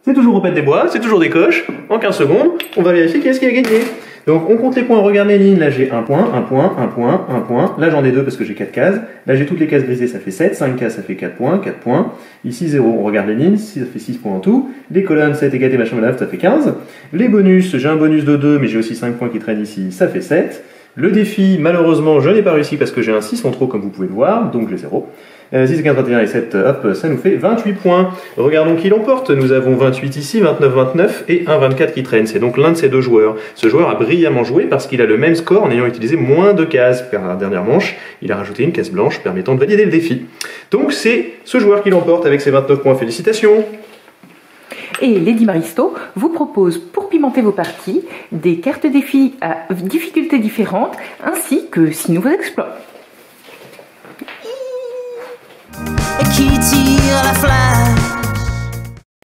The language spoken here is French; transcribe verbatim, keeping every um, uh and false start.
C'est toujours Ropette des Bois, c'est toujours des coches. En quinze secondes, on va vérifier qui est-ce qui a gagné. Donc on compte les points, on regarde les lignes. Là j'ai un point, un point, un point, un point. Là j'en ai deux parce que j'ai quatre cases. Là j'ai toutes les cases brisées, ça fait sept. cinq cases, ça fait quatre points, quatre points. Ici zéro, on regarde les lignes, ça fait six points en tout. Les colonnes, sept et quatre et machin, ça fait quinze. Les bonus, j'ai un bonus de deux, mais j'ai aussi cinq points qui traînent ici, ça fait sept. Le défi, malheureusement, je n'ai pas réussi parce que j'ai un six en trop, comme vous pouvez le voir, donc j'ai zéro. Euh, six, quinze, vingt et un et sept, hop, ça nous fait vingt-huit points. Regardons qui l'emporte. Nous avons vingt-huit ici, vingt-neuf, vingt-neuf et un vingt-quatre qui traîne. C'est donc l'un de ces deux joueurs. Ce joueur a brillamment joué parce qu'il a le même score en ayant utilisé moins de cases. Par la dernière manche, il a rajouté une case blanche permettant de valider le défi. Donc c'est ce joueur qui l'emporte avec ses vingt-neuf points. Félicitations! Et Lady Maristo vous propose, pour pimenter vos parties, des cartes défis à difficultés différentes, ainsi que six nouveaux exploits.